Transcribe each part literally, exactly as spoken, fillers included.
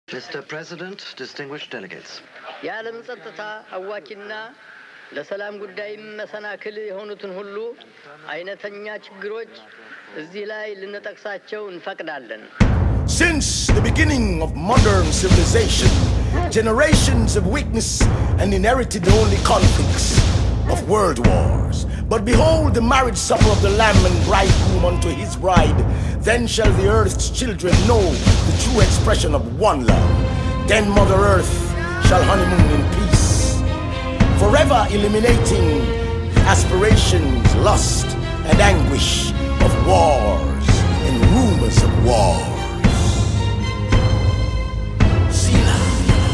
Mister President, distinguished delegates. የዓለም ጸጥታ አዋኪና ለሰላም ጉዳይ መሰናክል የሆኑትን ሁሉ አይነተኛ ችግሮች እዚህ ላይ ልንጠቅሳቸው እንፈቅዳለን። Since the beginning of modern civilization, generations have witnessed and inherited only conflicts of world wars. But behold the marriage supper of the Lamb and bridegroom unto his bride. Then shall the earth's children know the true expression of one love. Then Mother Earth shall honeymoon in peace, forever eliminating aspirations, lust, and anguish of wars and rumors of wars. Selah.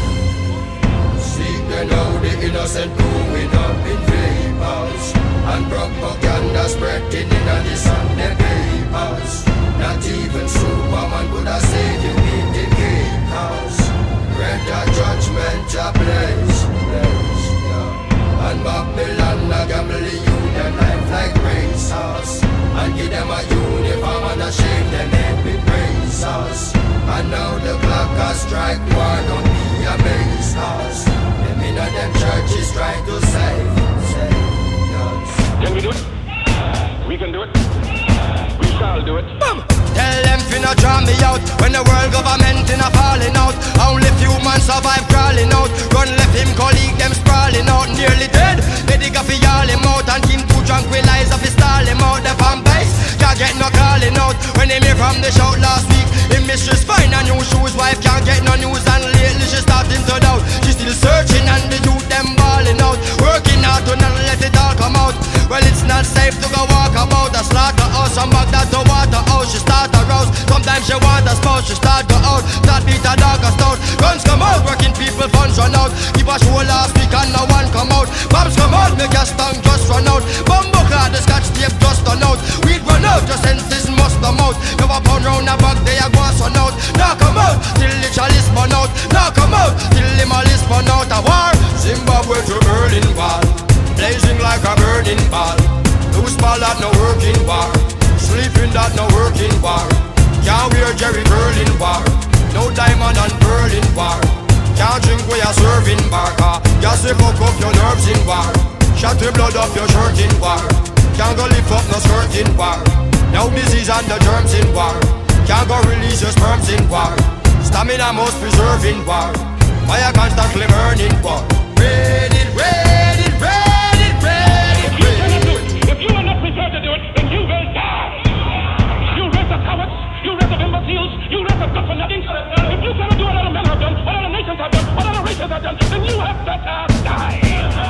Seek the now the innocent growing up in vapors, and propaganda spreading in the Sunday papers. Not even Superman could have saved you in the chaos. Red the judgment a blaze, blaze, yeah. And Babylon a gamble the union life like racers, and give them a uniform and a shame them head with razors. And now the clock has strike war, don't be amazed, cause them in a them churches trying to save, save us. Can we do it? We can do it. We shall do it. Boom. Tell them finna draw me out when the world government in a falling out. Only few man survive crawling out. Run left him colleague them sprawling out. Nearly dead, they dig up all him out and him too tranquilize up his stall him out. The fan base can't get no calling out. When him here from the shout last week, him mistress find a new shoes. Wife can't get no news and lately she starting to doubt. She still searching and the youth them balling out. Working hard to not let it all come out. Well it's not safe to go walk about a slaughterhouse and back that to waterhouse. She start to rouse. Sometimes she want a spouse. She start go out. Start beat a dog a stout. Guns come out. Working people funds run out. Give a show last week and no one come out. Bombs come out. Make your tongue just run out. Bumbo card the scotch tape just run out. Weed run out. Your senses must come out. Never pound round a back. They a go run out. Now come out. Till the chalice burn out. Now come out. Till the malice burn out. A war. Zimbabwe to Berlin Wall. Blazing like a burning ball. Loose ball that no working bar. Sleeping that no working bar. Can't wear Jerry Berlin bar. No diamond and Berlin bar. Can't drink where you're serving bar. Just to fuck up your nerves in bar. Shut the blood off your shirt in bar. Can't go lift up no skirt in bar. No disease and the germs in bar. Can't go release your sperms in bar. Stamina most preserve in bar. Fire constantly burning bar. Ready, ready, ready, ready, ready. If you are not prepared to do it, then you will die. You race of cowards, you race of imbeciles, you race of good for nothing. If you cannot do what other men have done, what other nations have done, what other races have done, then you have better die.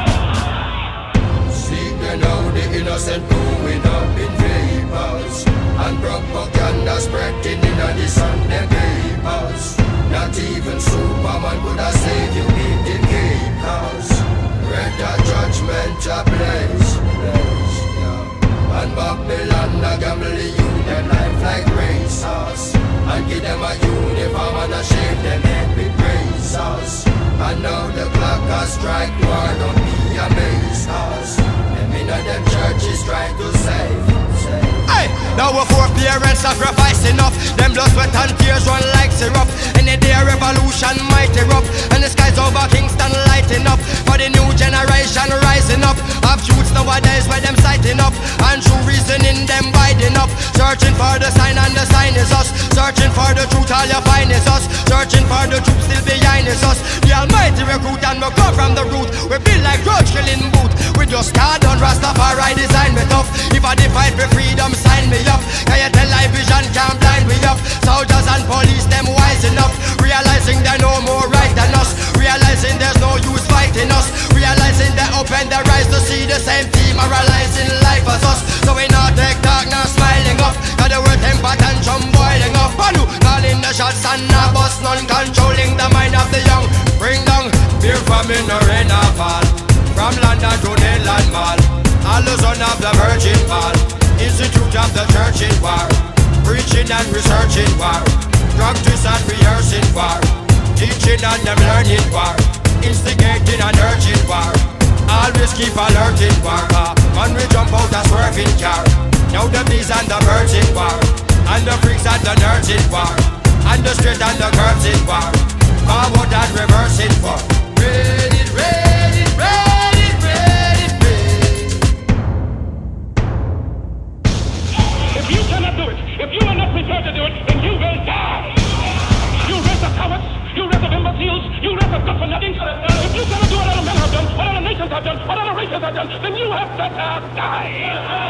Seek the now the innocent growing up in vapors, and propaganda spreading in the Sunday papers. Not even Superman could have saved you in the chaos. Red the judgment a blaze, blaze, yeah. And Babylon a gamble the union life like racers, and give them a uniform and a shame them head with razors. And now the clock has strike war, don't be amazed, cause them in a them churches trying to save, save. Hey, now we're four parents sacrifice enough. Them blood, sweat and tears run like syrup. Any day a revolution might erupt, and the skies over Kingston lighting up. For the new generation rising up. Of youths nowadays where them sighting up, and true reasoning them winding up. Searching for the sign and the sign is us. Searching for the truth, all you find is us. Searching for the truth still behind is us. The almighty recruit and we come from the root. We build like grudge killing boot. We just card on Rastafari design me tough. If I define for freedom, sign me up. Can you tell live vision can't blind me up? Soldiers and police them wise enough, realizing they're no more right than us. Realizing there's no use fighting us. Realizing they open their eyes to see the same team moralizing life as us. So we not take talk, now smiling up. Got the word temper tantrum boiling up. Panu, calling the shots and now bust none, controlling the mind of the young. Bring down fear from in the rain or fall. From London to Nayland Mall, all the son of the Virgin Ball. Institute of the Church in war, preaching and researching war, practice and rehearsing war, teaching and them learning war, instigating and urging war. Always keep alerting war. When we jump out a swerving car, now the bees and the birds in war, and the freaks and the nerds in war, and the straight and the curves in war. If you are not prepared to do it, then you will die. You race of cowards, you race of imbeciles, you race of good for nothing. If you cannot do what other men have done, what other nations have done, what other races have done, then you have better die.